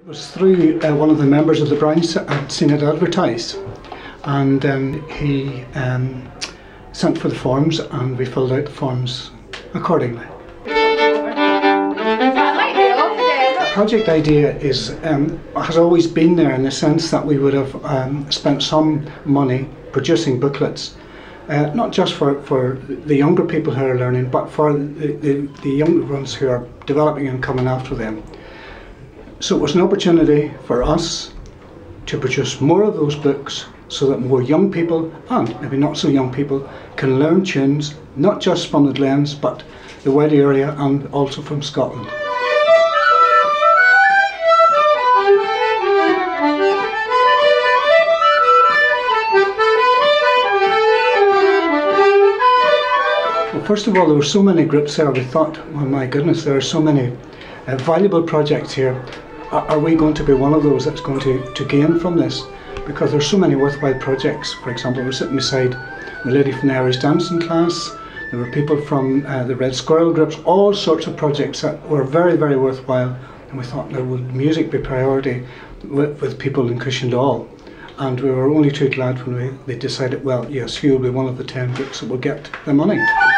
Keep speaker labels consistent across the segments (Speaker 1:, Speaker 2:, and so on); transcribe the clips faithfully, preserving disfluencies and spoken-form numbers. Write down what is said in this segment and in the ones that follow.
Speaker 1: It was through uh, one of the members of the branch that I'd seen it advertised, and um, he um, sent for the forms and we filled out the forms accordingly. The project idea is um, has always been there, in the sense that we would have um, spent some money producing booklets, uh, not just for, for the younger people who are learning, but for the, the, the younger ones who are developing and coming after them. So it was an opportunity for us to produce more of those books so that more young people, and maybe not so young people, can learn tunes, not just from the Glens, but the wider area and also from Scotland. Well, first of all, there were so many groups there, we thought, oh my goodness, there are so many uh, valuable projects here. Are we going to be one of those that's going to, to gain from this? Because there's so many worthwhile projects. For example, we're sitting beside the lady from the Irish dancing class, there were people from uh, the Red Squirrel groups, all sorts of projects that were very, very worthwhile. And we thought, now would music be priority with, with people in Cushendall? And we were only too glad when we, they decided, well, yes, you will be one of the ten groups that will get the money.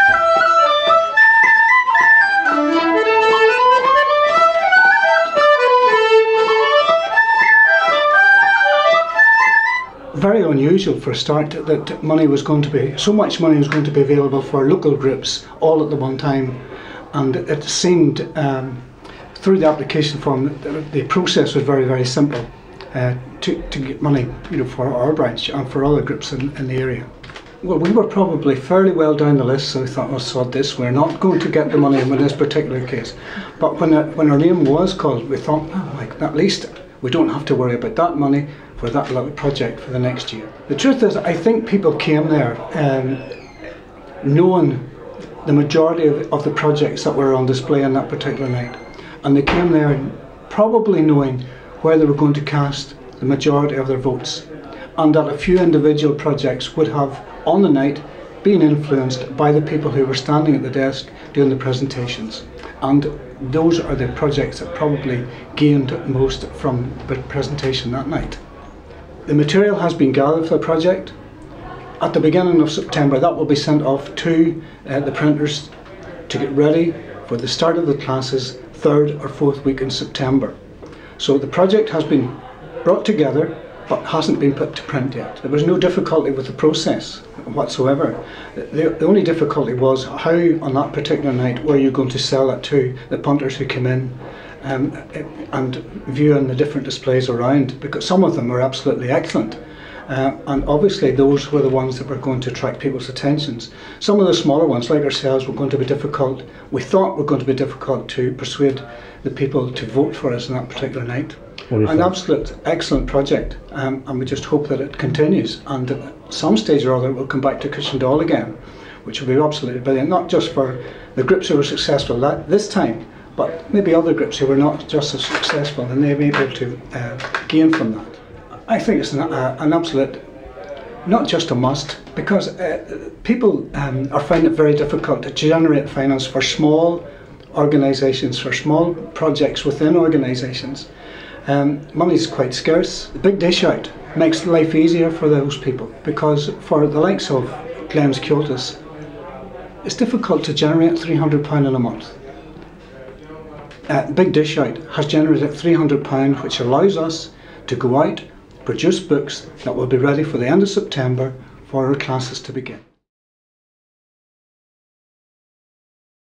Speaker 1: Very unusual for a start that money was going to be, so much money was going to be available for local groups all at the one time, and it seemed um, through the application form the, the process was very very simple uh, to, to get money, you know, for our branch and for other groups in, in the area. Well, we were probably fairly well down the list, so we thought, oh, sod this, we're not going to get the money in this particular case. But when, it, when our name was called, we thought, oh, like, at least we don't have to worry about that money for that little project for the next year. The truth is, I think people came there um, knowing the majority of, of the projects that were on display on that particular night, and they came there probably knowing where they were going to cast the majority of their votes, and that a few individual projects would have on the night been influenced by the people who were standing at the desk doing the presentations, and those are the projects that probably gained most from the presentation that night. The material has been gathered for the project. At the beginning of September, that will be sent off to uh, the printers to get ready for the start of the classes third or fourth week in September. So the project has been brought together but hasn't been put to print yet. There was no difficulty with the process whatsoever. The, the only difficulty was how on that particular night were you going to sell it to the punters who came in Um, and viewing the different displays around, because some of them were absolutely excellent, uh, and obviously those were the ones that were going to attract people's attentions. Some of the smaller ones, like ourselves, were going to be difficult, we thought were going to be difficult to persuade the people to vote for us on that particular night. An absolute excellent project, um, and we just hope that it continues, and at some stage or other we'll come back to Cushendall again, which will be absolutely brilliant, not just for the groups who were successful that, this time, but maybe other groups who were not just as successful, and they may be able to uh, gain from that. I think it's an, uh, an absolute, not just a must, because uh, people um, are finding it very difficult to generate finance for small organisations, for small projects within organisations. Um, money is quite scarce. The big dish out makes life easier for those people, because for the likes of Glens Comhaltas, it's difficult to generate three hundred pounds in a month. Uh, Big Dish Out has generated three hundred pounds, which allows us to go out, produce books that will be ready for the end of September for our classes to begin.